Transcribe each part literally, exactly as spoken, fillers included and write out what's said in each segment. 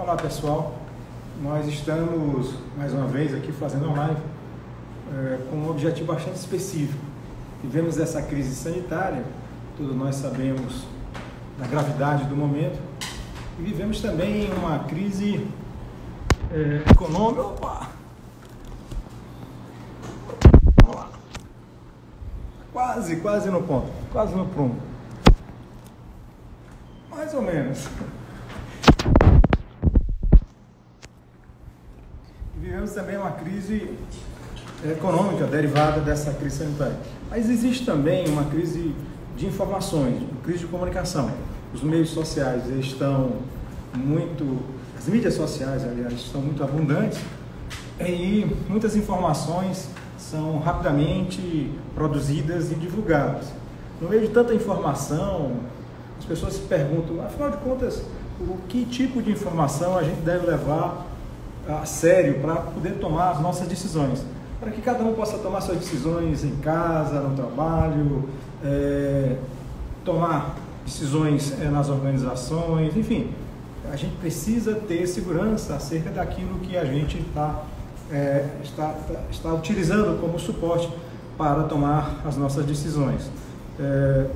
Olá pessoal, nós estamos mais uma vez aqui fazendo uma live é, com um objetivo bastante específico. Vivemos essa crise sanitária, todos nós sabemos da gravidade do momento, e vivemos também uma crise é, econômica. Opa! Vamos lá. Quase, quase no ponto, quase no prumo. Mais ou menos. Vivemos também uma crise econômica derivada dessa crise sanitária. Mas existe também uma crise de informações, uma crise de comunicação. Os meios sociais estão muito, as mídias sociais, aliás, estão muito abundantes e muitas informações são rapidamente produzidas e divulgadas. No meio de tanta informação, as pessoas se perguntam, afinal de contas, o que tipo de informação a gente deve levar a sério para poder tomar as nossas decisões, para que cada um possa tomar suas decisões em casa, no trabalho, é, tomar decisões é, nas organizações, enfim, a gente precisa ter segurança acerca daquilo que a gente tá, é, está, está utilizando como suporte para tomar as nossas decisões. É,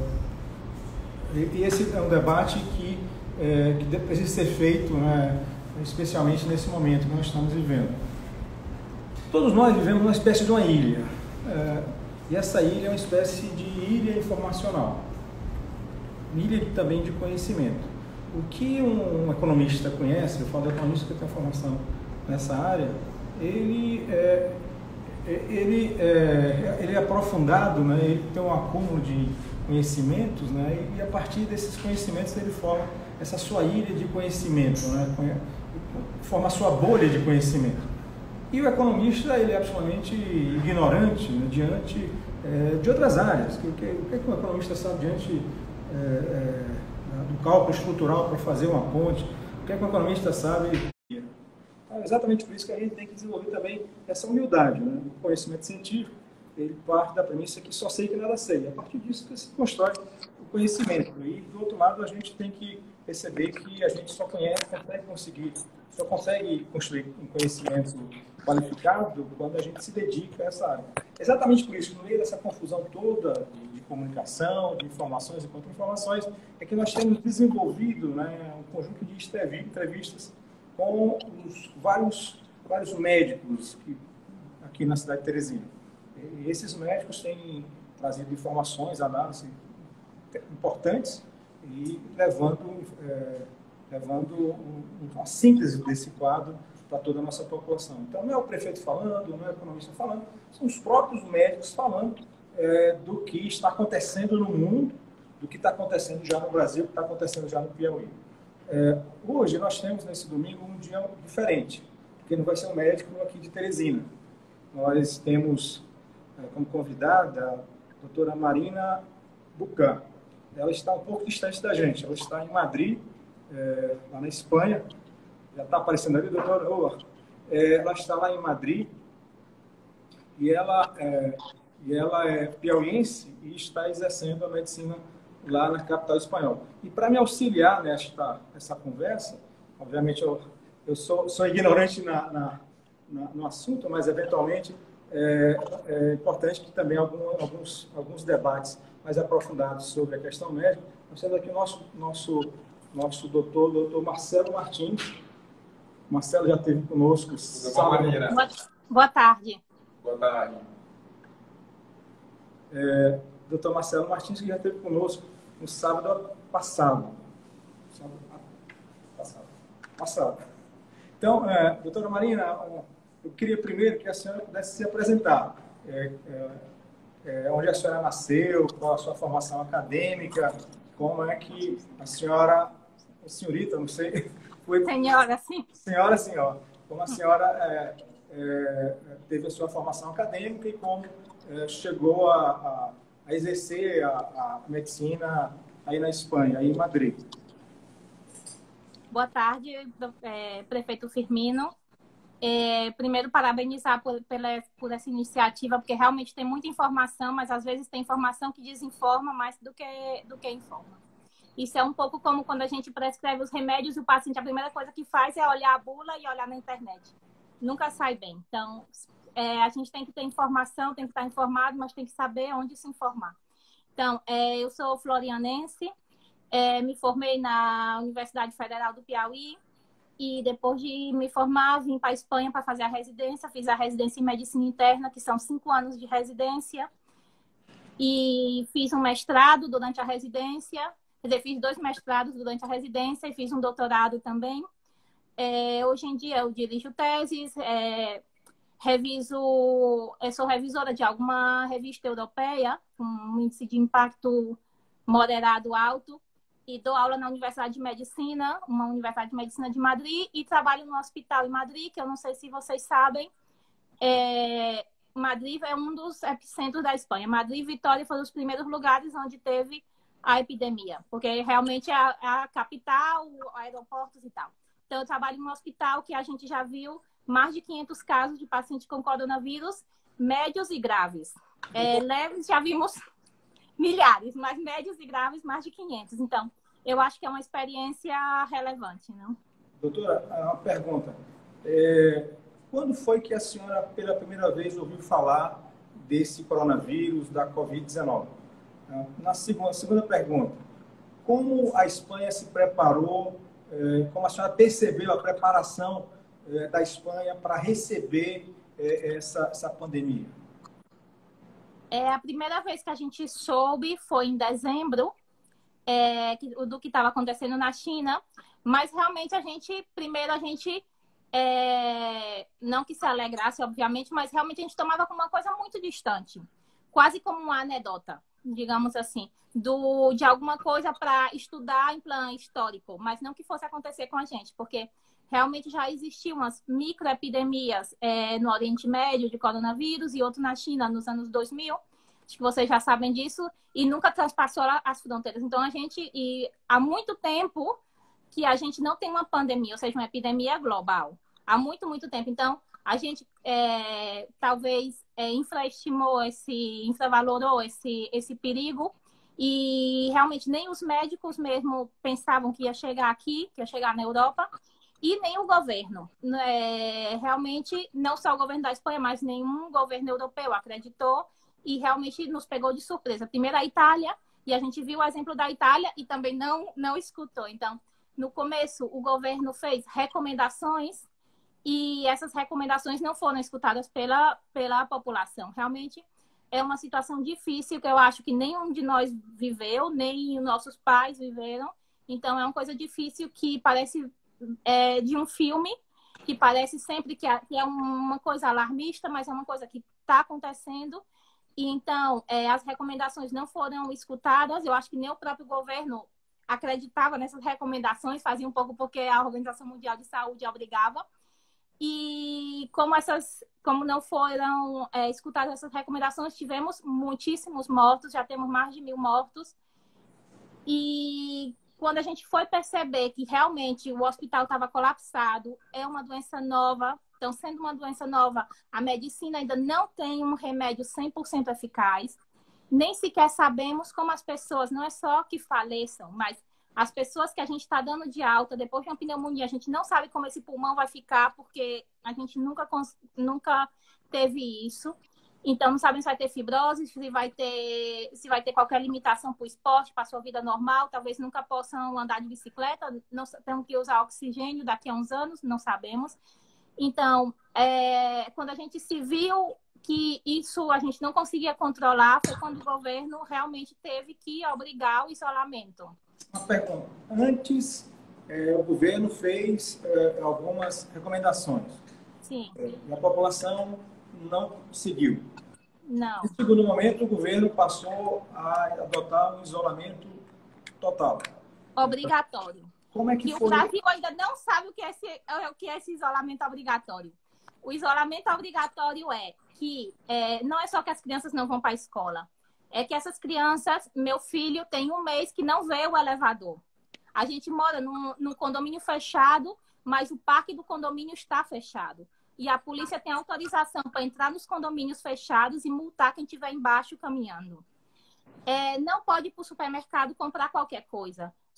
e esse é um debate que, é, que precisa ser feito, né, especialmente nesse momento que nós estamos vivendo. Todos nós vivemos uma espécie de uma ilha, é, e essa ilha é uma espécie de ilha informacional, ilha também de conhecimento. O que um economista conhece, eu falo de economista que tem formação nessa área, ele é, ele é, ele é aprofundado, né, ele tem um acúmulo de conhecimentos, né, e a partir desses conhecimentos ele forma essa sua ilha de conhecimento, né, forma a sua bolha de conhecimento. E o economista, ele é absolutamente ignorante, né, diante é, de outras áreas. O que, o que o economista sabe diante é, é, do cálculo estrutural para fazer uma ponte? O que o economista sabe? É exatamente por isso que a gente tem que desenvolver também essa humildade, né? O conhecimento científico, ele parte da premissa que só sei que nada sei. A partir disso que se constrói o conhecimento. E, do outro lado, a gente tem que perceber que a gente só conhece, consegue conseguir, só consegue construir um conhecimento qualificado quando a gente se dedica a essa área. Exatamente por isso, no meio dessa confusão toda de, de comunicação, de informações e contra-informações, é que nós temos desenvolvido, né, um conjunto de entrevistas com os vários, vários médicos que, aqui na cidade de Teresina. E esses médicos têm trazido informações, análises importantes e levando, é, levando um, uma síntese desse quadro para toda a nossa população. Então, não é o prefeito falando, não é o economista falando, são os próprios médicos falando é, do que está acontecendo no mundo, do que está acontecendo já no Brasil, do que está acontecendo já no Piauí. É, hoje, nós temos, nesse domingo, um dia diferente, porque não vai ser um médico aqui de Teresina. Nós temos é, como convidada a doutora Marina Bucán. Ela está um pouco distante da gente, ela está em Madrid, é, lá na Espanha. Já está aparecendo ali, doutora? Oh, é, ela está lá em Madrid e ela, é, e ela é piauiense e está exercendo a medicina lá na capital espanhola. E para me auxiliar nesta essa conversa, obviamente eu, eu sou, sou ignorante na, na, na, no assunto, mas eventualmente é, é importante que também algum, alguns, alguns debates mais aprofundados sobre a questão médica. Nós temos aqui o nosso, nosso, nosso doutor, doutor Marcelo Martins. Marcelo já esteve conosco. Boa, boa tarde. Boa tarde. É, doutor Marcelo Martins, que já esteve conosco no sábado passado. Sábado passado. Passado. Então, é, doutora Marina, eu queria primeiro que a senhora pudesse se apresentar. É, é, é, onde a senhora nasceu, qual a sua formação acadêmica, como é que a senhora, a senhorita, não sei... Foi, senhora, sim. Senhora, senhora. Como a senhora é, é, teve a sua formação acadêmica e como é, chegou a, a, a exercer a, a medicina aí na Espanha, aí em Madrid. Boa tarde, é, prefeito Firmino. É, primeiro, parabenizar por, pela, por essa iniciativa, porque realmente tem muita informação, mas às vezes tem informação que desinforma mais do que, do que informa. Isso é um pouco como quando a gente prescreve os remédios e o paciente, a primeira coisa que faz é olhar a bula e olhar na internet. Nunca sai bem. Então, é, a gente tem que ter informação, tem que estar informado, mas tem que saber onde se informar. Então, é, eu sou florianense, é, me formei na Universidade Federal do Piauí e depois de me formar, vim para a Espanha para fazer a residência. Fiz a residência em Medicina Interna, que são cinco anos de residência. E fiz um mestrado durante a residência. Quer dizer, fiz dois mestrados durante a residência e fiz um doutorado também. É, hoje em dia eu dirijo teses, é, reviso, eu sou revisora de alguma revista europeia, com um índice de impacto moderado alto, e dou aula na Universidade de Medicina, uma Universidade de Medicina de Madrid, e trabalho no hospital em Madrid, que eu não sei se vocês sabem, é, Madrid é um dos epicentros da Espanha. Madrid e Vitória foram os primeiros lugares onde teve a epidemia, porque realmente é a, é a capital, aeroportos e tal. Então, eu trabalho em um hospital que a gente já viu mais de quinhentos casos de pacientes com coronavírus, médios e graves. É, leves já vimos milhares, mas médios e graves mais de quinhentos. Então, eu acho que é uma experiência relevante, não? Doutora, uma pergunta. É, quando foi que a senhora, pela primeira vez, ouviu falar desse coronavírus, da covid dezenove? Na segunda, segunda pergunta, como a Espanha se preparou, é, como a senhora percebeu a preparação é, da Espanha para receber é, essa, essa pandemia? É, a primeira vez que a gente soube foi em dezembro, é, do que estava acontecendo na China, mas realmente a gente, primeiro a gente, é, não que se alegrasse, obviamente, mas realmente a gente tomava como uma coisa muito distante, quase como uma anedota, digamos assim, do, de alguma coisa para estudar em plano histórico, mas não que fosse acontecer com a gente, porque realmente já existiam umas microepidemias é, no Oriente Médio de coronavírus e outro na China nos anos dois mil, acho que vocês já sabem disso, e nunca transpassou as fronteiras. Então, a gente, e há muito tempo que a gente não tem uma pandemia, ou seja, uma epidemia global. Há muito, muito tempo. Então, a gente é, talvez é, infraestimou, esse, infravalorou esse, esse perigo e realmente nem os médicos mesmo pensavam que ia chegar aqui, que ia chegar na Europa, e nem o governo. É, realmente, não só o governo da Espanha, mas nenhum governo europeu acreditou e realmente nos pegou de surpresa. Primeiro a Itália, e a gente viu o exemplo da Itália e também não, não escutou. Então, no começo, o governo fez recomendações e essas recomendações não foram escutadas pela, pela população. Realmente é uma situação difícil que eu acho que nenhum de nós viveu, nem os nossos pais viveram. Então, é uma coisa difícil que parece é, de um filme, que parece sempre que é uma coisa alarmista, mas é uma coisa que está acontecendo. E, então, é, as recomendações não foram escutadas. Eu acho que nem o próprio governo acreditava nessas recomendações, fazia um pouco porque a Organização Mundial de Saúde obrigava. E como, essas, como não foram é, escutadas essas recomendações, tivemos muitíssimos mortos, já temos mais de mil mortos. E quando a gente foi perceber que realmente o hospital estava colapsado, é uma doença nova, então sendo uma doença nova, a medicina ainda não tem um remédio cem por cento eficaz, nem sequer sabemos como as pessoas, não é só que faleçam, mas as pessoas que a gente está dando de alta depois de uma pneumonia, a gente não sabe como esse pulmão vai ficar, porque a gente nunca, nunca teve isso. Então, não sabem se vai ter fibrose, se vai ter, se vai ter qualquer limitação para o esporte, para a sua vida normal. Talvez nunca possam andar de bicicleta, não tenham que usar oxigênio daqui a uns anos, não sabemos. Então, é, quando a gente se viu que isso a gente não conseguia controlar, foi quando o governo realmente teve que obrigar o isolamento. Uma pergunta. Antes, é, o governo fez é, algumas recomendações. Sim. É, e a população não seguiu. Não. No segundo momento, o governo passou a adotar um isolamento total. Obrigatório. Como é que e foi? O Brasil ainda não sabe o que, é esse, o que é esse isolamento obrigatório. O isolamento obrigatório é que é, não é só que as crianças não vão para a escola. É que essas crianças, meu filho tem um mês que não vê o elevador. A gente mora num, num condomínio fechado, mas o parque do condomínio está fechado. E a polícia tem autorização para entrar nos condomínios fechados e multar quem estiver embaixo caminhando. É, não pode ir para o supermercado comprar qualquer coisa.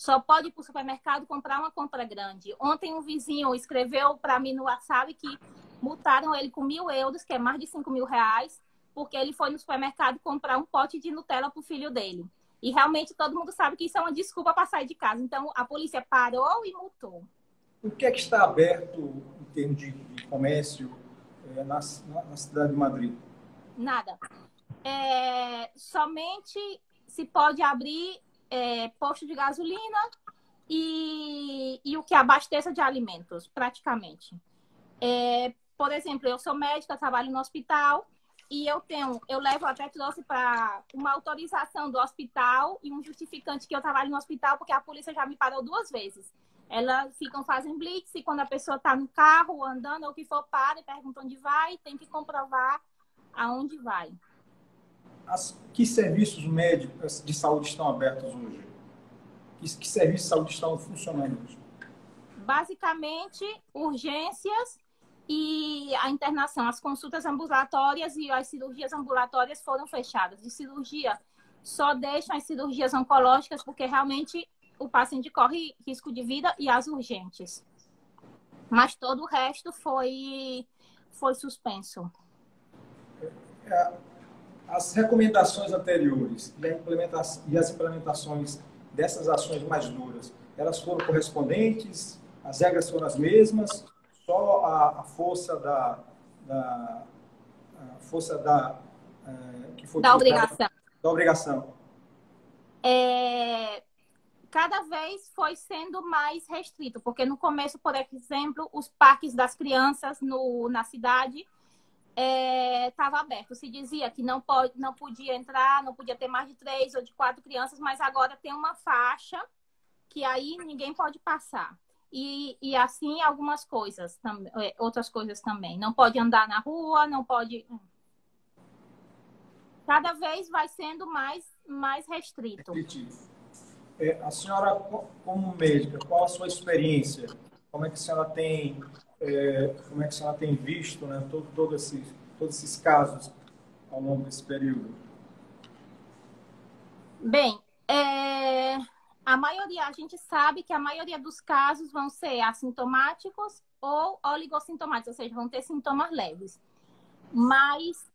só pode ir para o supermercado comprar uma compra grande. Ontem um vizinho escreveu para mim no WhatsApp que multaram ele com mil euros, que é mais de cinco mil reais, porque ele foi no supermercado comprar um pote de Nutella para o filho dele. E realmente todo mundo sabe que isso é uma desculpa para sair de casa. Então a polícia parou e multou. O que é que está aberto em termos de, de comércio é, na, na cidade de Madrid? Nada. É, somente se pode abrir é, posto de gasolina e, e o que abasteça de alimentos, praticamente. É, por exemplo, eu sou médica, trabalho no hospital e eu tenho, eu levo, até trouxe para uma autorização do hospital e um justificante que eu trabalho no hospital, porque a polícia já me parou duas vezes. Elas ficam, fazem blitz e quando a pessoa está no carro, andando ou o que for, para e pergunta onde vai, tem que comprovar aonde vai. As, que serviços médicos de saúde estão abertos hoje? Que, que serviços de saúde estão funcionando hoje? Basicamente, urgências e a internação. As consultas ambulatórias e as cirurgias ambulatórias foram fechadas. De cirurgia, só deixam as cirurgias oncológicas, porque realmente o paciente corre risco de vida, e as urgentes. Mas todo o resto foi, foi suspenso. As recomendações anteriores e, a implementação, e as implementações dessas ações mais duras, elas foram correspondentes? As regras foram as mesmas? Só a, a força da, da a força da é, que foi da obrigação. Da obrigação. É, cada vez foi sendo mais restrito, porque no começo, por exemplo, os parques das crianças no, na cidade estava é, aberto. Se dizia que não, pode, não podia entrar, não podia ter mais de três ou de quatro crianças, mas agora tem uma faixa que aí ninguém pode passar. E, e assim algumas coisas, outras coisas também. Não pode andar na rua, não pode... Cada vez vai sendo mais, mais restrito. É, a senhora, como médica, qual a sua experiência? Como é que a senhora tem, é, como é que a senhora tem visto, né, todo, todo esses, todos esses casos ao longo desse período? Bem, é... a maioria, a gente sabe que a maioria dos casos vão ser assintomáticos ou oligossintomáticos, ou seja, vão ter sintomas leves. Mas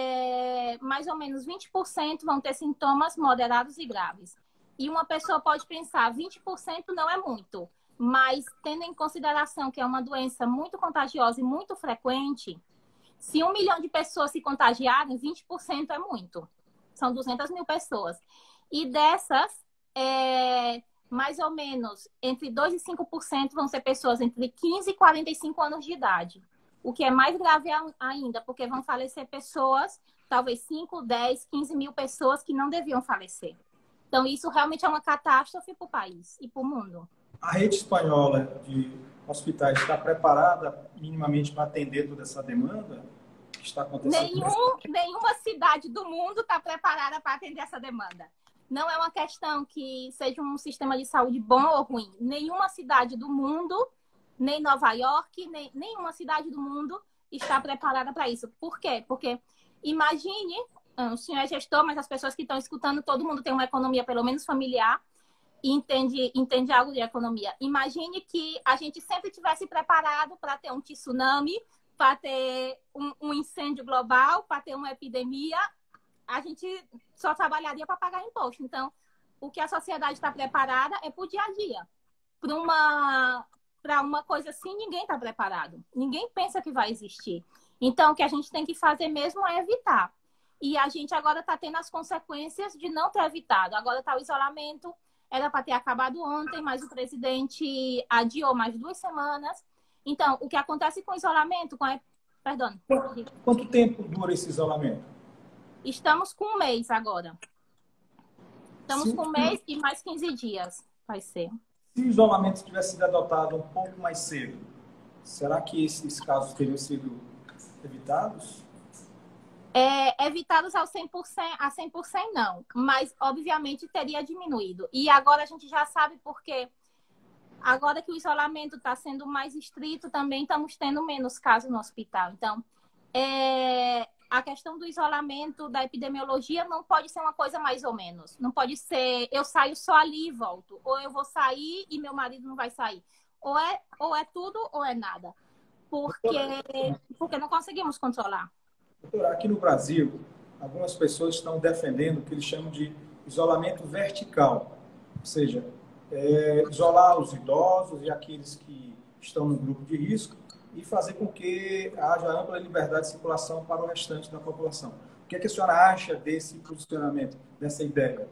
é, mais ou menos vinte por cento vão ter sintomas moderados e graves. E uma pessoa pode pensar, vinte por cento não é muito, mas tendo em consideração que é uma doença muito contagiosa e muito frequente, se um milhão de pessoas se contagiarem, vinte por cento é muito. São duzentas mil pessoas. E dessas, é, mais ou menos entre dois e cinco por cento vão ser pessoas entre quinze e quarenta e cinco anos de idade. O que é mais grave ainda, porque vão falecer pessoas, talvez cinco, dez, quinze mil pessoas que não deviam falecer. Então, isso realmente é uma catástrofe para o país e para o mundo. A rede espanhola de hospitais está preparada minimamente para atender toda essa demanda que está acontecendo? Nenhum, nenhuma cidade do mundo está preparada para atender essa demanda. Não é uma questão que seja um sistema de saúde bom ou ruim. Nenhuma cidade do mundo, nem Nova York, nem nenhuma cidade do mundo está preparada para isso. Por quê? Porque imagine, o senhor é gestor, mas as pessoas que estão escutando, todo mundo tem uma economia pelo menos familiar e entende, entende algo de economia. Imagine que a gente sempre tivesse preparado para ter um tsunami, para ter um, um incêndio global, para ter uma epidemia. A gente só trabalharia para pagar imposto. Então, o que a sociedade está preparada é para o dia a dia. Para uma, para uma coisa assim, ninguém está preparado. Ninguém pensa que vai existir. Então, o que a gente tem que fazer mesmo é evitar. E a gente agora está tendo as consequências de não ter evitado. Agora está o isolamento. Era para ter acabado ontem, mas o presidente adiou mais duas semanas. Então, o que acontece com o isolamento... Com a... Perdão. Quanto tempo dura esse isolamento? Estamos com um mês agora. Estamos Sim. com um mês e mais quinze dias vai ser. Se o isolamento tivesse sido adotado um pouco mais cedo, será que esses casos teriam sido evitados? É, evitados ao cem por cento, a cem por cento não, mas obviamente teria diminuído. E agora a gente já sabe por quê. Agora que o isolamento está sendo mais estrito, também estamos tendo menos casos no hospital. Então, é... a questão do isolamento, da epidemiologia, não pode ser uma coisa mais ou menos. Não pode ser, eu saio só ali e volto. Ou eu vou sair e meu marido não vai sair. Ou é, ou é tudo ou é nada. Porque, porque não conseguimos controlar. Doutora, aqui no Brasil, algumas pessoas estão defendendo o que eles chamam de isolamento vertical. Ou seja, é, isolar os idosos e aqueles que estão no grupo de risco e fazer com que haja ampla liberdade de circulação para o restante da população. O que é que a senhora acha desse posicionamento, dessa ideia?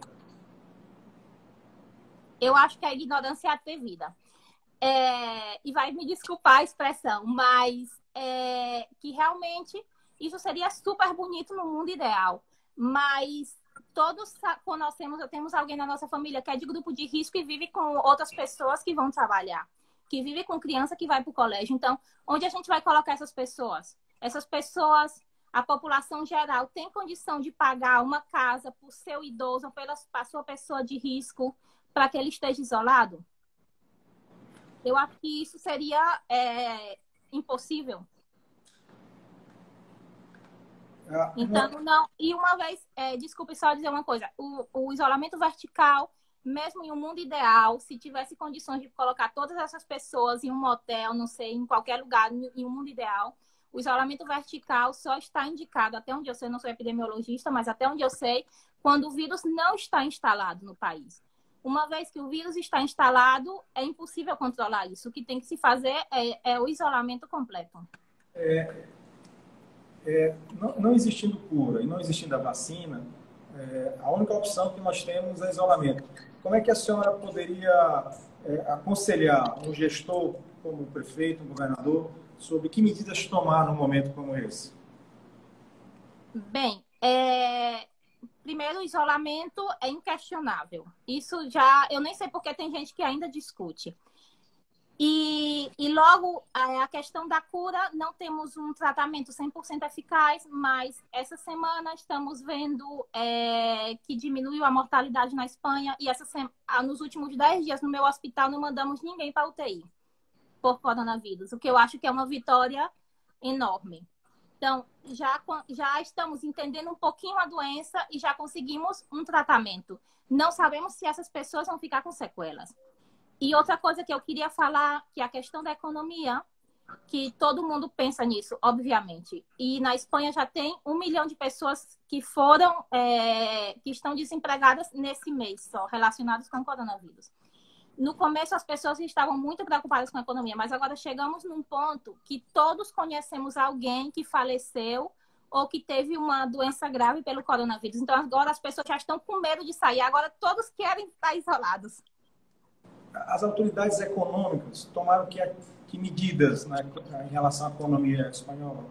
Eu acho que a ignorância é atrevida. É, e vai me desculpar a expressão, mas é, que realmente isso seria super bonito no mundo ideal. Mas todos conhecemos, temos alguém na nossa família que é de grupo de risco e vive com outras pessoas que vão trabalhar, que vive com criança que vai para o colégio. Então, onde a gente vai colocar essas pessoas? Essas pessoas, a população geral, tem condição de pagar uma casa para o seu idoso ou pela a sua pessoa de risco para que ele esteja isolado? Eu acho que isso seria é, impossível. Então, não. E uma vez, é, desculpe só dizer uma coisa: o, o isolamento vertical, mesmo em um mundo ideal, se tivesse condições de colocar todas essas pessoas em um hotel, não sei, em qualquer lugar, em um mundo ideal, o isolamento vertical só está indicado, até onde eu sei, eu não sou epidemiologista, mas até onde eu sei, quando o vírus não está instalado no país. Uma vez que o vírus está instalado, é impossível controlar isso. O que tem que se fazer é, é o isolamento completo. É, é, não, não existindo cura e não existindo a vacina, é, a única opção que nós temos é isolamento. Como é que a senhora poderia é, aconselhar um gestor, como o prefeito, um governador, sobre que medidas tomar num momento como esse? Bem, é... primeiro, o isolamento é inquestionável. Isso já, eu nem sei porque tem gente que ainda discute. E, e logo, a questão da cura, não temos um tratamento cem por cento eficaz, mas essa semana estamos vendo é, que diminuiu a mortalidade na Espanha e essa sema, nos últimos dez dias no meu hospital não mandamos ninguém para U T I por coronavírus, o que eu acho que é uma vitória enorme. Então, já, já estamos entendendo um pouquinho a doença e já conseguimos um tratamento. Não sabemos se essas pessoas vão ficar com sequelas. E outra coisa que eu queria falar, que é a questão da economia, que todo mundo pensa nisso, obviamente. E na Espanha já tem um milhão de pessoas que foram, é, que estão desempregadas nesse mês só, relacionadas com o coronavírus. No começo, as pessoas estavam muito preocupadas com a economia, mas agora chegamos num ponto que todos conhecemos alguém que faleceu ou que teve uma doença grave pelo coronavírus. Então, agora as pessoas já estão com medo de sair. Agora, todos querem estar isolados. As autoridades econômicas tomaram que, que medidas, né, em relação à economia espanhola?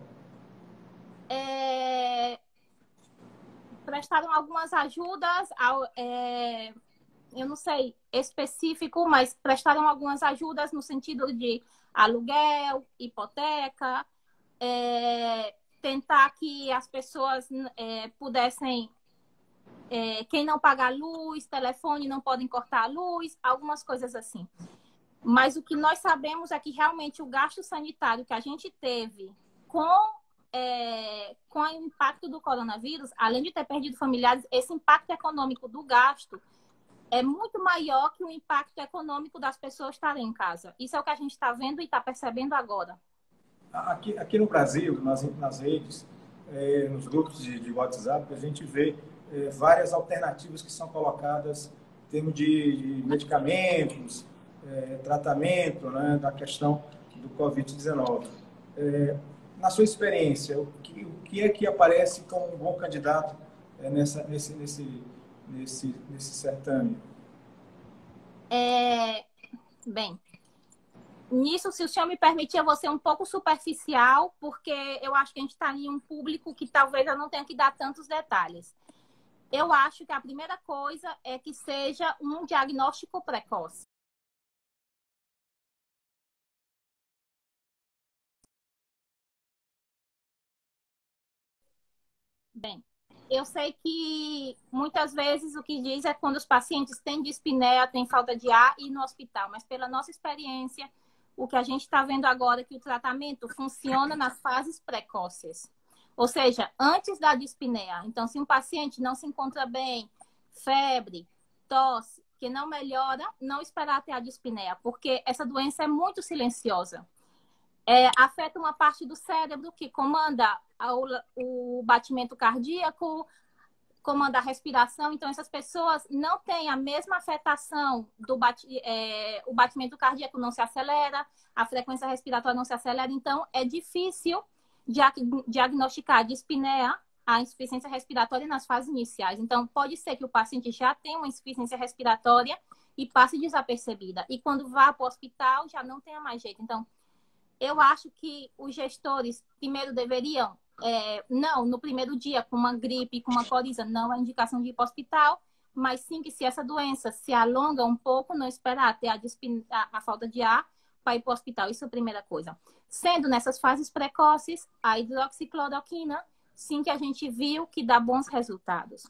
É... Prestaram algumas ajudas ao... É... eu não sei específico, mas prestaram algumas ajudas no sentido de aluguel, hipoteca, é, tentar que as pessoas é, pudessem, é, quem não pagar luz, telefone, não podem cortar a luz, algumas coisas assim. Mas o que nós sabemos é que realmente o gasto sanitário que a gente teve com, é, com o impacto do coronavírus, além de ter perdido familiares, esse impacto econômico do gasto é muito maior que o impacto econômico das pessoas estarem em casa. Isso é o que a gente está vendo e está percebendo agora. Aqui, aqui no Brasil, nas, nas redes, é, nos grupos de, de WhatsApp, a gente vê é, várias alternativas que são colocadas em termos de, de medicamentos, é, tratamento, né, da questão do covid dezenove. É, na sua experiência, o que, o que é que aparece como um bom candidato é, nessa, nesse... nesse Nesse, nesse certame? É, bem, nisso, se o senhor me permitir, eu vou ser um pouco superficial, porque eu acho que a gente está em um público que talvez eu não tenha que dar tantos detalhes. Eu acho que a primeira coisa é que seja um diagnóstico precoce. Bem, eu sei que muitas vezes o que diz é quando os pacientes têm dispneia, têm falta de ar e ir no hospital. Mas pela nossa experiência, o que a gente está vendo agora é que o tratamento funciona nas fases precoces. Ou seja, antes da dispneia. Então, se um paciente não se encontra bem, febre, tosse, que não melhora, não esperar até a dispneia, porque essa doença é muito silenciosa. É, afeta uma parte do cérebro que comanda o batimento cardíaco, comanda a respiração. Então, essas pessoas não têm a mesma afetação do bat... é, o batimento cardíaco não se acelera, a frequência respiratória não se acelera. Então, é difícil diagnosticar a dispneia, a insuficiência respiratória nas fases iniciais. Então, pode ser que o paciente já tenha uma insuficiência respiratória e passe desapercebida. E quando vá para o hospital, já não tenha mais jeito. Então, eu acho que os gestores primeiro deveriam, é, não no primeiro dia com uma gripe, com uma coriza, não é indicação de ir para o hospital, mas sim que se essa doença se alonga um pouco, não esperar até a, a, a falta de ar para ir para o hospital. Isso é a primeira coisa. Sendo nessas fases precoces, a hidroxicloroquina, sim que a gente viu que dá bons resultados.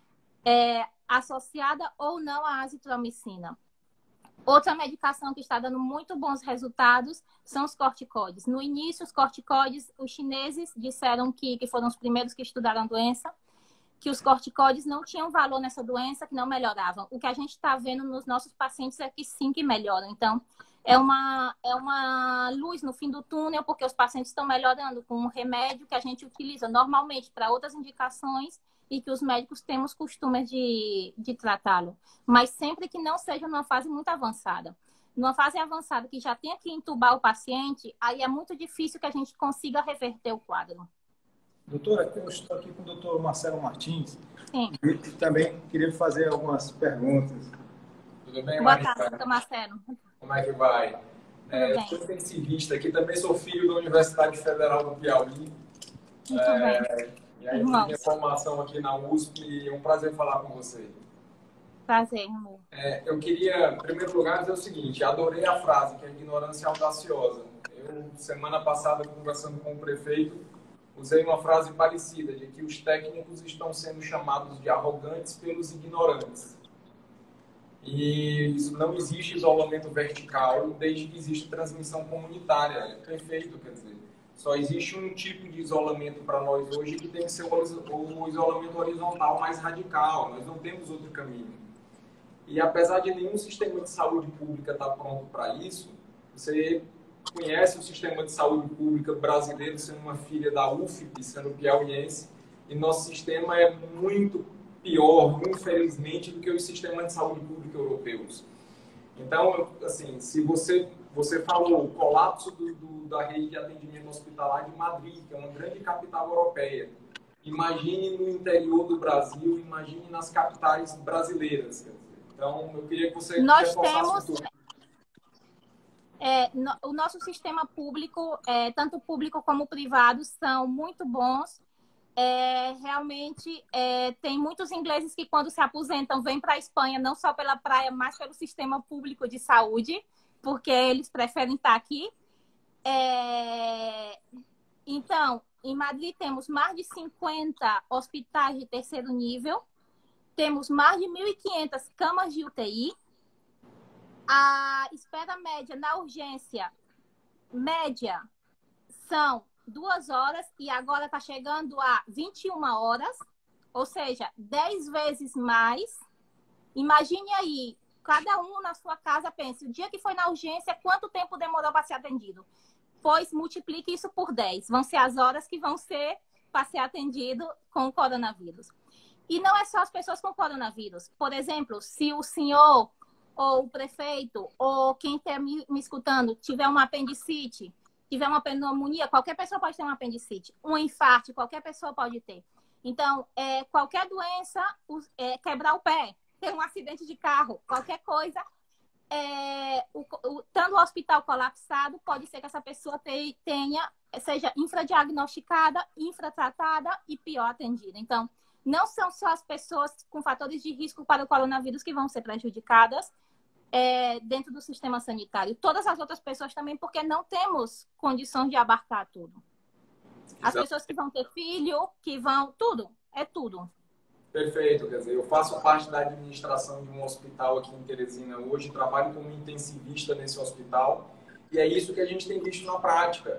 É, associada ou não à azitromicina. Outra medicação que está dando muito bons resultados são os corticoides. No início, os corticoides, os chineses disseram que, que foram os primeiros que estudaram a doença, que os corticoides não tinham valor nessa doença, que não melhoravam. O que a gente está vendo nos nossos pacientes é que sim, que melhoram. Então, é uma, é uma luz no fim do túnel, porque os pacientes estão melhorando com um remédio que a gente utiliza normalmente para outras indicações e que os médicos temos costume de, de tratá-lo. Mas sempre que não seja numa fase muito avançada. Numa fase avançada que já tenha que entubar o paciente, aí é muito difícil que a gente consiga reverter o quadro. Doutora, eu estou aqui com o doutor Marcelo Martins. Sim. E também queria fazer algumas perguntas. Tudo bem, Boa Marisa? tarde, doutor Marcelo. Como é que vai? É, sou intensivista aqui, também sou filho da Universidade Federal do Piauí. Muito é, bem. E aí, Irmãos. minha formação aqui na U S P, é um prazer falar com você. Prazer, amor. É, eu queria, em primeiro lugar, dizer o seguinte: adorei a frase, que é ignorância audaciosa. Eu, semana passada, conversando com o prefeito, usei uma frase parecida, de que os técnicos estão sendo chamados de arrogantes pelos ignorantes. E não existe isolamento vertical desde que existe transmissão comunitária. É perfeito, quer dizer. Só existe um tipo de isolamento para nós hoje que tem que ser o isolamento horizontal mais radical. Nós não temos outro caminho. E apesar de nenhum sistema de saúde pública estar pronto para isso, você conhece o sistema de saúde pública brasileiro sendo uma filha da U F P, sendo piauiense, e nosso sistema é muito pior, infelizmente, do que os sistemas de saúde pública europeus. Então, assim, se você, você falou o colapso do, do, da rede de atendimento hospitalar de Madrid, que é uma grande capital europeia. Imagine no interior do Brasil, imagine nas capitais brasileiras. Quer dizer. Então, eu queria que você Nós reforçasse temos... tudo. É, no, o nosso sistema público, é, tanto público como privado, são muito bons. É, realmente, é, tem muitos ingleses que, quando se aposentam, vêm para a Espanha, não só pela praia, mas pelo sistema público de saúde, porque eles preferem estar aqui. É, então, em Madrid, temos mais de cinquenta hospitais de terceiro nível, temos mais de mil e quinhentas camas de U T I. A espera média na urgência, média, são duas horas e agora está chegando a vinte e uma horas, ou seja, dez vezes mais. Imagine aí, cada um na sua casa pense, o dia que foi na urgência, quanto tempo demorou para ser atendido? Pois multiplique isso por dez. Vão ser as horas que vão ser para ser atendido com o coronavírus. E não é só as pessoas com coronavírus. Por exemplo, se o senhor ou o prefeito ou quem está me, me escutando tiver uma apendicite, tiver uma pneumonia, qualquer pessoa pode ter uma apendicite. Um infarto, qualquer pessoa pode ter. Então, é, qualquer doença, é, quebrar o pé, ter um acidente de carro, qualquer coisa, é, o, o, estando o hospital colapsado, pode ser que essa pessoa te, tenha, seja infradiagnosticada, infratratada e pior atendida. Então, não são só as pessoas com fatores de risco para o coronavírus que vão ser prejudicadas, É, dentro do sistema sanitário. Todas as outras pessoas também, porque não temos condições de abarcar tudo. As Exato. Pessoas que vão ter filho, que vão... Tudo. É tudo. Perfeito. Quer dizer, eu faço parte da administração de um hospital aqui em Teresina hoje, trabalho como intensivista nesse hospital, e é isso que a gente tem visto na prática.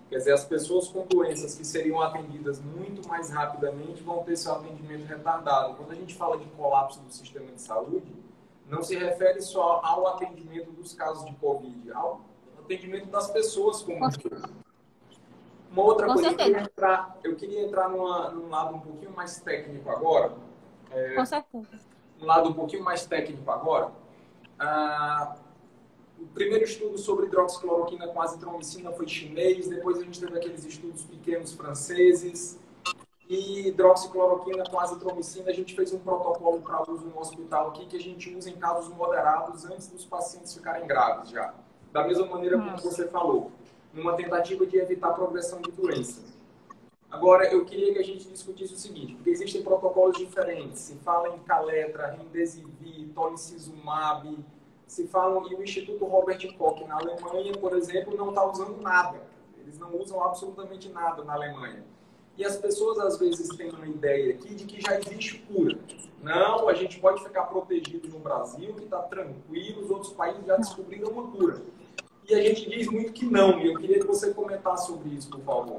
Quer dizer, as pessoas com doenças que seriam atendidas muito mais rapidamente vão ter seu atendimento retardado. Quando a gente fala de colapso do sistema de saúde, não se refere só ao atendimento dos casos de Covid, ao atendimento das pessoas como um todo. Uma outra Com coisa, eu certeza. queria entrar, eu queria entrar numa, num lado um pouquinho mais técnico agora. É, Com certeza. um lado um pouquinho mais técnico agora. Ah, o primeiro estudo sobre hidroxicloroquina com azitromicina foi chinês, depois a gente teve aqueles estudos pequenos franceses, e hidroxicloroquina com azitromicina a gente fez um protocolo para uso no hospital aqui que a gente usa em casos moderados antes dos pacientes ficarem graves já. Da mesma maneira como você falou, numa tentativa de evitar a progressão de doença. Agora, eu queria que a gente discutisse o seguinte, porque existem protocolos diferentes. Se fala em Kaletra, Remdesivir, Tolicizumab, se falam, e o Instituto Robert Koch na Alemanha, por exemplo, não está usando nada. Eles não usam absolutamente nada na Alemanha. E as pessoas, às vezes, têm uma ideia aqui de que já existe cura. Não, a gente pode ficar protegido no Brasil, que está tranquilo, os outros países já descobriram uma cura. E a gente diz muito que não, e eu queria que você comentasse sobre isso, por favor.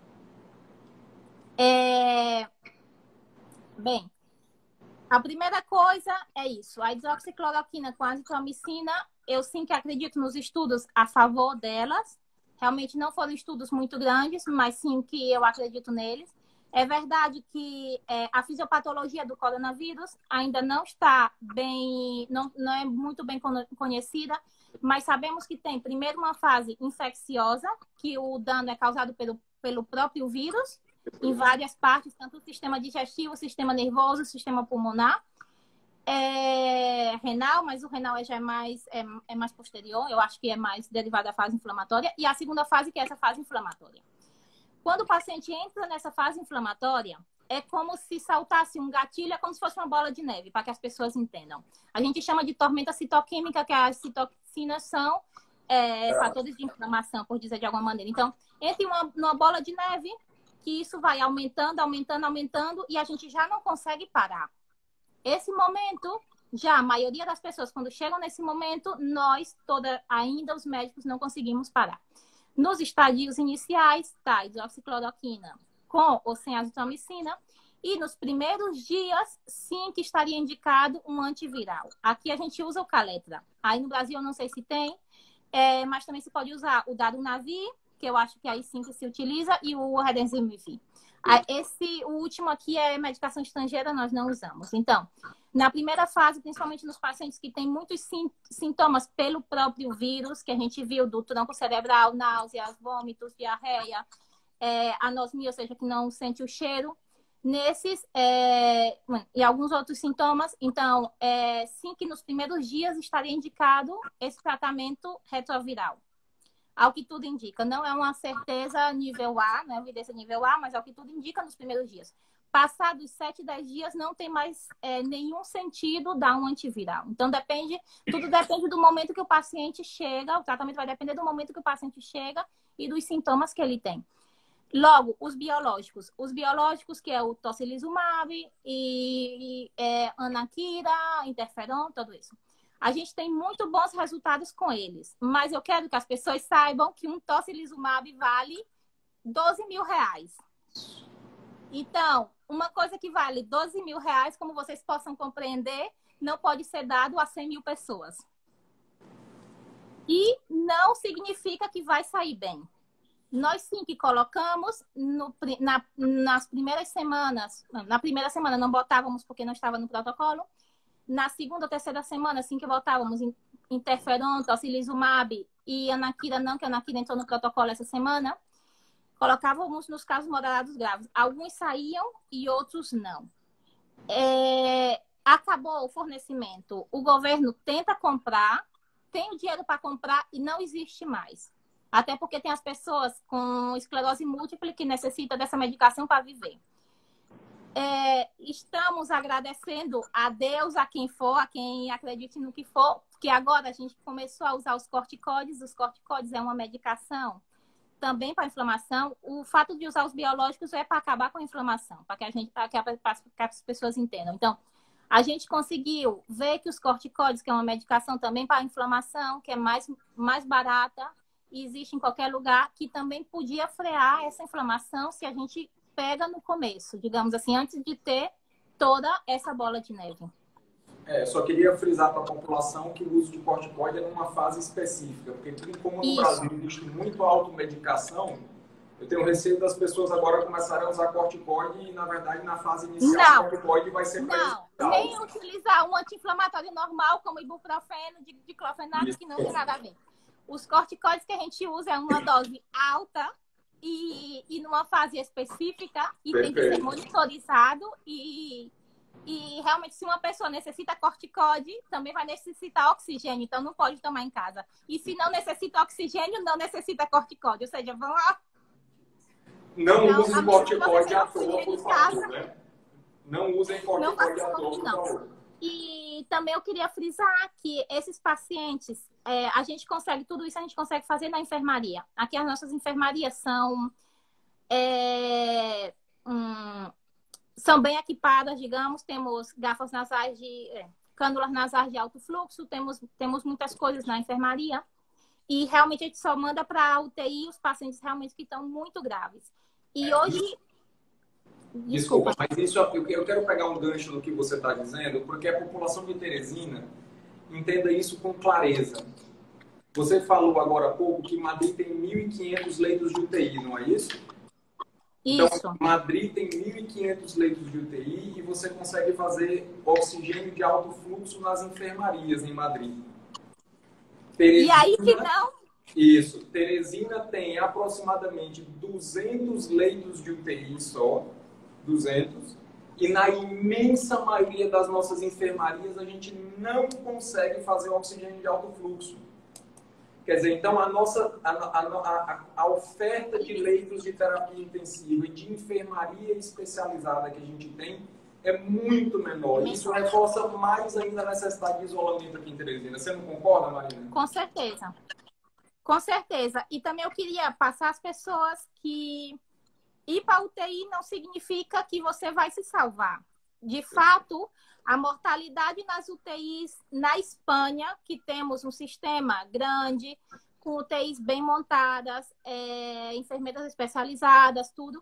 É... Bem, a primeira coisa é isso. A hidroxicloroquina com azitromicina, eu sim que acredito nos estudos a favor delas. Realmente não foram estudos muito grandes, mas sim que eu acredito neles. É verdade que é, a fisiopatologia do coronavírus ainda não está bem, não, não é muito bem conhecida, mas sabemos que tem primeiro uma fase infecciosa, que o dano é causado pelo, pelo próprio vírus, em várias partes, tanto o sistema digestivo, o sistema nervoso, o sistema pulmonar, é, renal, mas o renal já é mais, é, é mais posterior, eu acho que é mais derivado da fase inflamatória, e a segunda fase, que é essa fase inflamatória. Quando o paciente entra nessa fase inflamatória, é como se saltasse um gatilho, é como se fosse uma bola de neve, para que as pessoas entendam. A gente chama de tormenta citoquímica, que as citoquinas são é, fatores de inflamação, por dizer de alguma maneira. Então, entre uma, uma bola de neve, que isso vai aumentando, aumentando, aumentando, e a gente já não consegue parar. Esse momento, já a maioria das pessoas, quando chegam nesse momento, nós, toda, ainda os médicos, não conseguimos parar. Nos estadios iniciais, tá, hidroxicloroquina com ou sem azitromicina, e nos primeiros dias, sim, que estaria indicado um antiviral. Aqui a gente usa o Kaletra. Aí no Brasil eu não sei se tem, é, mas também se pode usar o Darunavir, que eu acho que aí sim que se utiliza, e o Remdesivir. Esse, o último aqui é medicação estrangeira, nós não usamos. Então, na primeira fase, principalmente nos pacientes que têm muitos sintomas pelo próprio vírus, que a gente viu do tronco cerebral, náuseas, vômitos, diarreia, é, anosmia, ou seja, que não sente o cheiro, nesses é, e alguns outros sintomas. Então, é, sim que nos primeiros dias estaria indicado esse tratamento retroviral. Ao que tudo indica. Não é uma certeza nível A, não é evidência nível A, mas ao que tudo indica nos primeiros dias. Passados sete, dez dias, não tem mais é, nenhum sentido dar um antiviral. Então, depende, tudo depende do momento que o paciente chega, o tratamento vai depender do momento que o paciente chega e dos sintomas que ele tem. Logo, os biológicos. Os biológicos, que é o tocilizumab, e, e é, anaquira, interferon, tudo isso. A gente tem muito bons resultados com eles, mas eu quero que as pessoas saibam que um tocilizumab vale doze mil reais. Então, uma coisa que vale doze mil reais, como vocês possam compreender, não pode ser dado a cem mil pessoas. E não significa que vai sair bem. Nós sim que colocamos no, na, nas primeiras semanas, na primeira semana não botávamos porque não estava no protocolo. Na segunda ou terceira semana, assim que voltávamos, interferon, tocilizumab e anaquira não, que a anaquira entrou no protocolo essa semana, colocávamos nos casos moderados graves. Alguns saíam e outros não. É, acabou o fornecimento. O governo tenta comprar, tem o dinheiro para comprar e não existe mais. Até porque tem as pessoas com esclerose múltipla que necessitam dessa medicação para viver. É, estamos agradecendo a Deus, a quem for, a quem acredite no que for, porque agora a gente começou a usar os corticóides. Os corticóides é uma medicação também para inflamação. O fato de usar os biológicos é para acabar com a inflamação, para que, a gente, para que, para que as pessoas entendam. Então, a gente conseguiu ver que os corticóides, que é uma medicação também para inflamação, que é mais, mais barata existe em qualquer lugar, que também podia frear essa inflamação se a gente pega no começo, digamos assim, antes de ter toda essa bola de neve. É, só queria frisar para a população que o uso de corticoide é numa fase específica, porque como no Isso. Brasil existe muito automedicação, eu tenho receio das pessoas agora começarem a usar corticoide e, na verdade, na fase inicial, o corticoide vai ser Não, nem utilizar um anti-inflamatório normal, como ibuprofeno, diclofenac, que não tem nada a ver. Os corticoides que a gente usa é uma dose alta e, e numa fase específica e Perfeito. Tem que ser monitorizado e... E realmente, se uma pessoa necessita corticóide, também vai necessitar oxigênio. Então, não pode tomar em casa. E se não necessita oxigênio, não necessita corticóide. Ou seja, vão lá. Não então, use corticóide à toa, por favor, né? Não usem corticóide à toa, por favor. E também eu queria frisar que esses pacientes, é, a gente consegue, tudo isso a gente consegue fazer na enfermaria. Aqui as nossas enfermarias são... É, hum, São bem equipadas, digamos, temos garrafas nasais de... É, cânulas nasais de alto fluxo, temos, temos muitas coisas na enfermaria. E realmente a gente só manda para a U T I os pacientes realmente que estão muito graves. E é, hoje... Isso... Desculpa, Desculpa, mas isso eu quero pegar um gancho no que você está dizendo, porque a população de Teresina entenda isso com clareza. Você falou agora há pouco que Madrid tem mil e quinhentos leitos de U T I, não é isso? Então, Isso. Madrid tem mil e quinhentos leitos de U T I e você consegue fazer oxigênio de alto fluxo nas enfermarias em Madrid. Teresina, e aí que não? Isso. Teresina tem aproximadamente duzentos leitos de U T I só, duzentos, e na imensa maioria das nossas enfermarias a gente não consegue fazer oxigênio de alto fluxo. Quer dizer, então, a nossa a, a, a, a oferta de leitos de terapia intensiva e de enfermaria especializada que a gente tem é muito menor. Isso reforça mais ainda a necessidade de isolamento aqui em Teresina. Você não concorda, Marina? Com certeza. Com certeza. E também eu queria passar às pessoas que ir para a U T I não significa que você vai se salvar. De fato... A mortalidade nas U T Is na Espanha, que temos um sistema grande, com U T Is bem montadas, é, enfermeiras especializadas, tudo.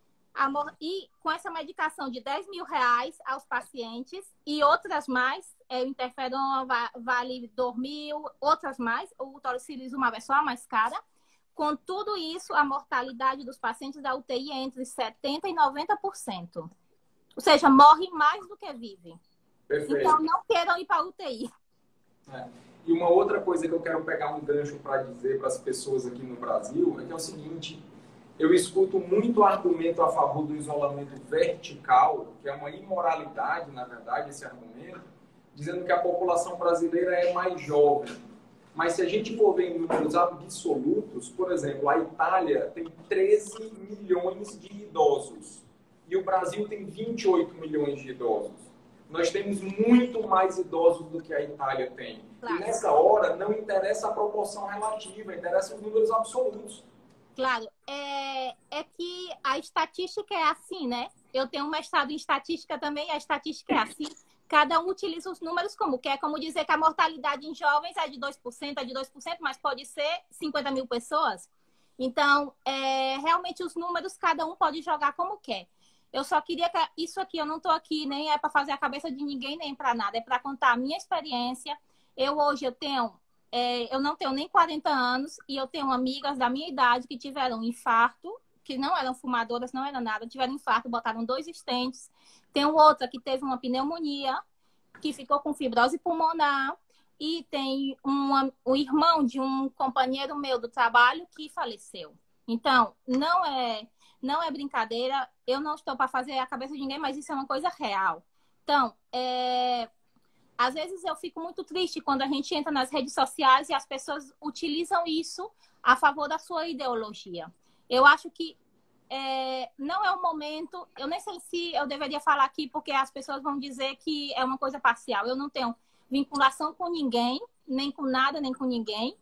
E com essa medicação de dez mil reais aos pacientes e outras mais, é, o Interferon vale dois mil, outras mais, o tolicilizumab é só a mais cara. Com tudo isso, a mortalidade dos pacientes da U T I é entre setenta por cento e noventa por cento. Ou seja, morre mais do que vive. Perfeito. Então, não queiram ir para a U T I. É. E uma outra coisa que eu quero pegar um gancho para dizer para as pessoas aqui no Brasil é que é o seguinte, eu escuto muito argumento a favor do isolamento vertical, que é uma imoralidade, na verdade, esse argumento, dizendo que a população brasileira é mais jovem. Mas se a gente for ver em números absolutos, por exemplo, a Itália tem treze milhões de idosos e o Brasil tem vinte e oito milhões de idosos. Nós temos muito mais idosos do que a Itália tem. Claro. E nessa hora, não interessa a proporção relativa, interessa os números absolutos. Claro. É, é que a estatística é assim, né? Eu tenho um mestrado em estatística também, a estatística é assim. Cada um utiliza os números como quer. Como dizer que a mortalidade em jovens é de dois por cento, é de dois por cento, mas pode ser cinquenta mil pessoas. Então, é, realmente, os números, cada um pode jogar como quer. Eu só queria que isso aqui, eu não estou aqui, nem é para fazer a cabeça de ninguém, nem para nada. É para contar a minha experiência. Eu hoje, eu tenho, é, eu não tenho nem quarenta anos e eu tenho amigas da minha idade que tiveram um infarto, que não eram fumadoras, não era nada, tiveram infarto, botaram dois estentes. Tem outra que teve uma pneumonia, que ficou com fibrose pulmonar. E tem uma, um irmão de um companheiro meu do trabalho que faleceu. Então, não é... Não é brincadeira, eu não estou para fazer a cabeça de ninguém, mas isso é uma coisa real. Então, é... às vezes eu fico muito triste quando a gente entra nas redes sociais e as pessoas utilizam isso a favor da sua ideologia. Eu acho que é... não é o momento, eu nem sei se eu deveria falar aqui, porque as pessoas vão dizer que é uma coisa parcial. Eu não tenho vinculação com ninguém, nem com nada, nem com ninguém.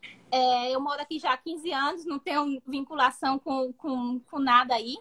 É, eu moro aqui já há quinze anos, não tenho vinculação com, com, com nada aí,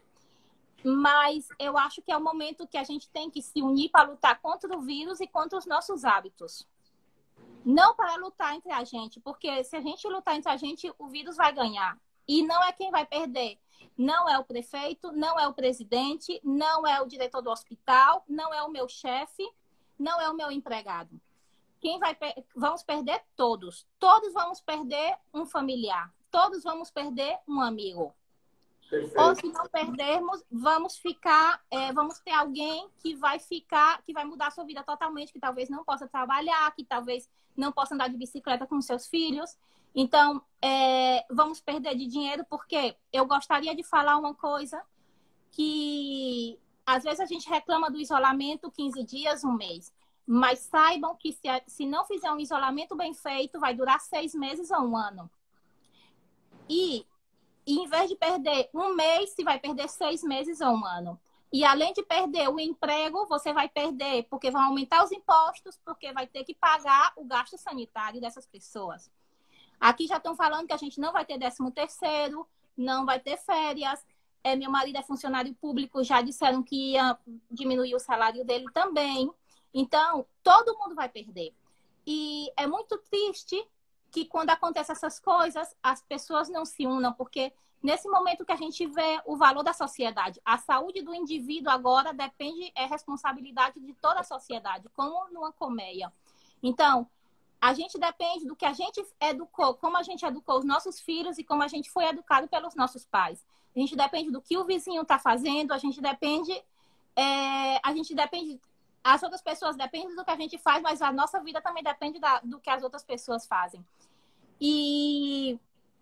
mas eu acho que é o momento que a gente tem que se unir para lutar contra o vírus e contra os nossos hábitos. Não para lutar entre a gente, porque se a gente lutar entre a gente, o vírus vai ganhar. E não é quem vai perder. Não é o prefeito, não é o presidente, não é o diretor do hospital, não é o meu chefe, não é o meu empregado. Quem vai per... Vamos perder todos. Todos vamos perder um familiar. Todos vamos perder um amigo. Perfeito. Ou se não perdermos, vamos ficar, é, vamos ter alguém que vai ficar, que vai mudar a sua vida totalmente, que talvez não possa trabalhar, que talvez não possa andar de bicicleta com seus filhos. Então, é, vamos perder de dinheiro, porque eu gostaria de falar uma coisa que às vezes a gente reclama do isolamento quinze dias, um mês. Mas saibam que se, se não fizer um isolamento bem feito, vai durar seis meses ou um ano. E, e em vez de perder um mês, se vai perder seis meses ou um ano. E além de perder o emprego, você vai perder, porque vão aumentar os impostos, porque vai ter que pagar o gasto sanitário dessas pessoas. Aqui já estão falando que a gente não vai ter décimo terceiro, não vai ter férias. É, meu marido é funcionário público, já disseram que ia diminuir o salário dele também. Então, todo mundo vai perder. E é muito triste que quando acontecem essas coisas, as pessoas não se unam, porque nesse momento que a gente vê o valor da sociedade, a saúde do indivíduo agora depende, é responsabilidade de toda a sociedade, como numa colmeia. Então, a gente depende do que a gente educou, como a gente educou os nossos filhos e como a gente foi educado pelos nossos pais. A gente depende do que o vizinho está fazendo, a gente depende... É, a gente depende... As outras pessoas dependem do que a gente faz, mas a nossa vida também depende da, do que as outras pessoas fazem. E...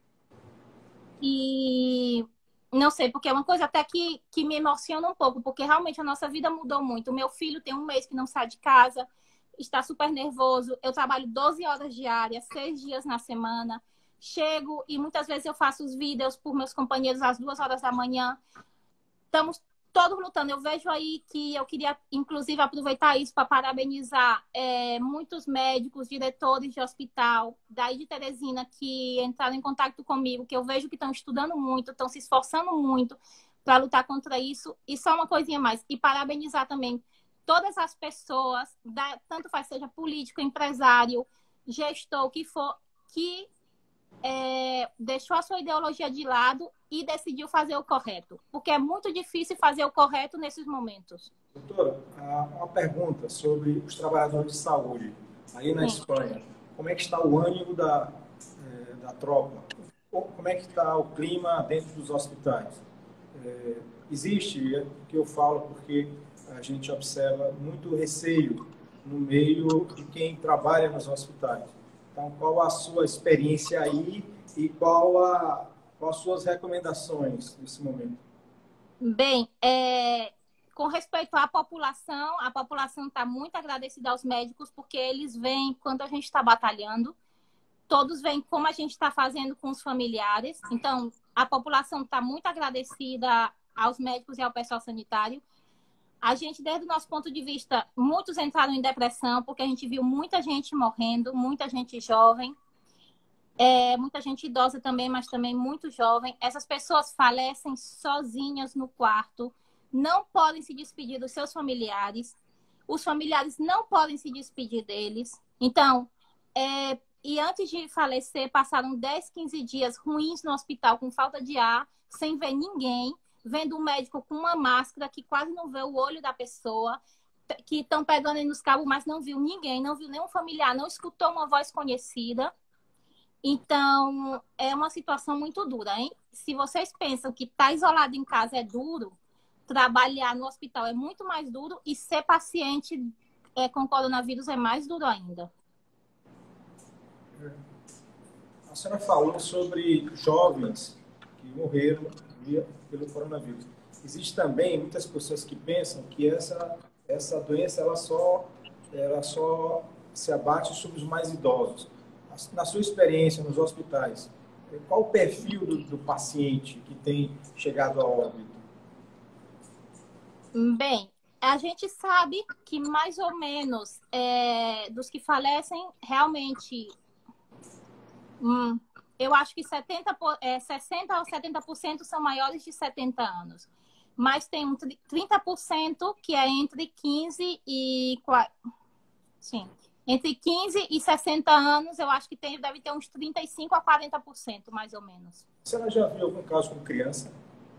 E... Não sei, porque é uma coisa até que, que me emociona um pouco, porque realmente a nossa vida mudou muito. O meu filho tem um mês que não sai de casa, está super nervoso. Eu trabalho doze horas diárias, seis dias na semana. Chego e muitas vezes eu faço os vídeos por meus companheiros às duas horas da manhã. Estamos todos lutando. Eu vejo aí que eu queria, inclusive, aproveitar isso para parabenizar é, muitos médicos, diretores de hospital, daí de Teresina, que entraram em contato comigo, que eu vejo que estão estudando muito, estão se esforçando muito para lutar contra isso. E só uma coisinha mais. E parabenizar também todas as pessoas, da, tanto faz seja político, empresário, gestor, que for, que é, deixou a sua ideologia de lado e decidiu fazer o correto. Porque é muito difícil fazer o correto nesses momentos. Doutora, uma pergunta sobre os trabalhadores de saúde. Aí na Sim. Espanha, como é que está o ânimo da, é, da tropa? Como é que está o clima dentro dos hospitais? É, existe, é o que eu falo, porque a gente observa muito receio no meio de quem trabalha nos hospitais. Então, qual a sua experiência aí e qual a, qual as suas recomendações nesse momento? Bem, é, com respeito à população, a população está muito agradecida aos médicos, porque eles veem quando a gente está batalhando, todos veem como a gente está fazendo com os familiares. Então, a população está muito agradecida aos médicos e ao pessoal sanitário. A gente, desde o nosso ponto de vista, muitos entraram em depressão, porque a gente viu muita gente morrendo, muita gente jovem, é, muita gente idosa também, mas também muito jovem. Essas pessoas falecem sozinhas no quarto, não podem se despedir dos seus familiares, os familiares não podem se despedir deles. Então, é, e antes de falecer, passaram dez, quinze dias ruins no hospital, com falta de ar, sem ver ninguém, vendo um médico com uma máscara que quase não vê o olho da pessoa, que estão pegando aí nos cabos, mas não viu ninguém, não viu nenhum familiar, não escutou uma voz conhecida. Então, é uma situação muito dura, hein? Se vocês pensam que estar isolado em casa é duro, trabalhar no hospital é muito mais duro e ser paciente é, com coronavírus é mais duro ainda. A senhora falou sobre jovens que morreram pelo coronavírus. Existe também muitas pessoas que pensam que essa, essa doença ela só, ela só se abate sobre os mais idosos. Na sua experiência nos hospitais, qual o perfil do, do paciente que tem chegado a óbito? Bem, a gente sabe que mais ou menos é, dos que falecem, realmente, hum, eu acho que setenta, é, sessenta ou setenta por cento são maiores de setenta anos. Mas tem um trinta por cento que é entre quinze e... Sim. Entre quinze e sessenta anos, eu acho que tem, deve ter uns trinta e cinco a quarenta por cento, mais ou menos. A senhora já viu algum caso com criança?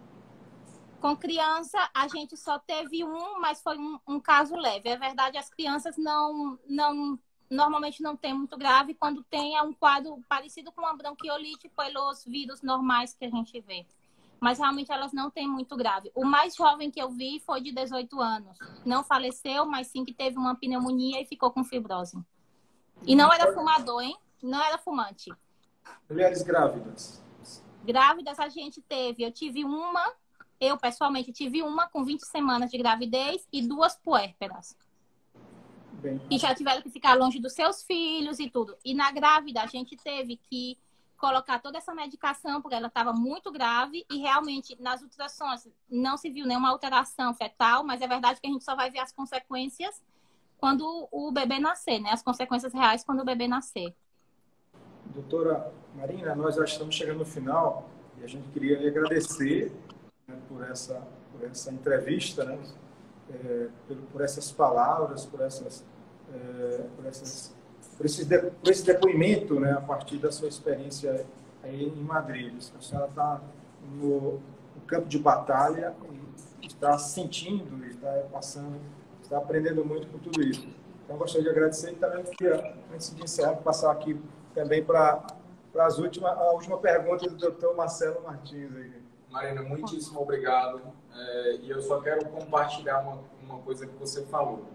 Com criança, a gente só teve um, mas foi um, um caso leve. É verdade, as crianças não, não, normalmente não tem muito grave. Quando tem, é um quadro parecido com uma bronquiolite pelos vírus normais que a gente vê. Mas realmente elas não têm muito grave. O mais jovem que eu vi foi de dezoito anos. Não faleceu, mas sim que teve uma pneumonia e ficou com fibrose. E não era fumador, hein? Não era fumante. Mulheres grávidas? Grávidas a gente teve. Eu tive uma, eu pessoalmente tive uma com vinte semanas de gravidez e duas puérperas. Bem, que já tiveram que ficar longe dos seus filhos e tudo. E na grávida a gente teve que colocar toda essa medicação, porque ela estava muito grave e realmente nas ultrassons não se viu nenhuma alteração fetal, mas é verdade que a gente só vai ver as consequências quando o bebê nascer, né? As consequências reais quando o bebê nascer. Doutora Marina, nós já estamos chegando no final e a gente queria lhe agradecer, né, por, essa, por essa entrevista, né? É, por, por essas palavras, por, essas, é, por, essas, por, esse de, por esse depoimento, né, a partir da sua experiência aí em Madrid. A senhora está no, no campo de batalha e está sentindo, está passando, está aprendendo muito com tudo isso. Então, eu gostaria de agradecer e também queria, antes de encerrar, passar aqui também para as últimas, a última pergunta do doutor Marcelo Martins. Aí. Marina, muitíssimo obrigado. É, e eu só quero compartilhar uma, uma coisa que você falou.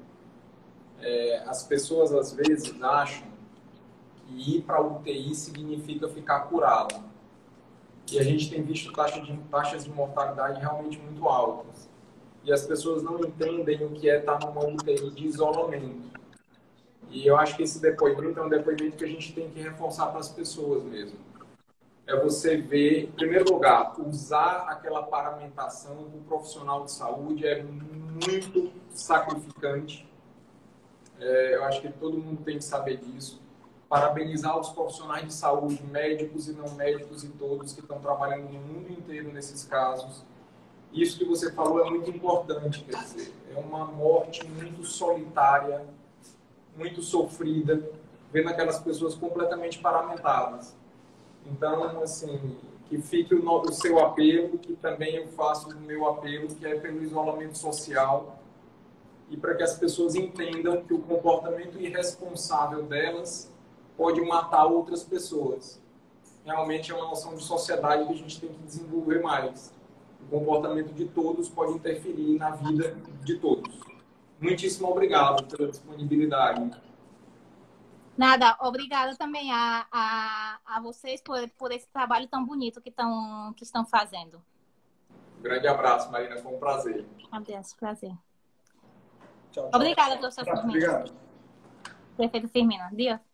É, as pessoas, às vezes, acham que ir para a U T I significa ficar curado. E a gente tem visto taxa de, taxas de mortalidade realmente muito altas. E as pessoas não entendem o que é estar numa U T I de isolamento. E eu acho que esse depoimento é um depoimento que a gente tem que reforçar para as pessoas mesmo. É você ver, em primeiro lugar, usar aquela paramentação do profissional de saúde é muito sacrificante. É, eu acho que todo mundo tem que saber disso. Parabenizar os profissionais de saúde, médicos e não médicos e todos que estão trabalhando no mundo inteiro nesses casos. Isso que você falou é muito importante, quer dizer, é uma morte muito solitária, muito sofrida, vendo aquelas pessoas completamente paramentadas. Então, assim, que fique o, no, o seu apelo, que também eu faço o meu apelo, que é pelo isolamento social, e para que as pessoas entendam que o comportamento irresponsável delas pode matar outras pessoas. Realmente é uma noção de sociedade que a gente tem que desenvolver mais. O comportamento de todos pode interferir na vida de todos. Muitíssimo obrigado pela disponibilidade. Nada, obrigada também a, a, a vocês por, por esse trabalho tão bonito que, tão, que estão fazendo. Um grande abraço, Marina. Foi um prazer. Abraço, prazer. Tchau, tchau. Obrigada, professor Firmino. Obrigado. Prefeito Firmino. Adiós.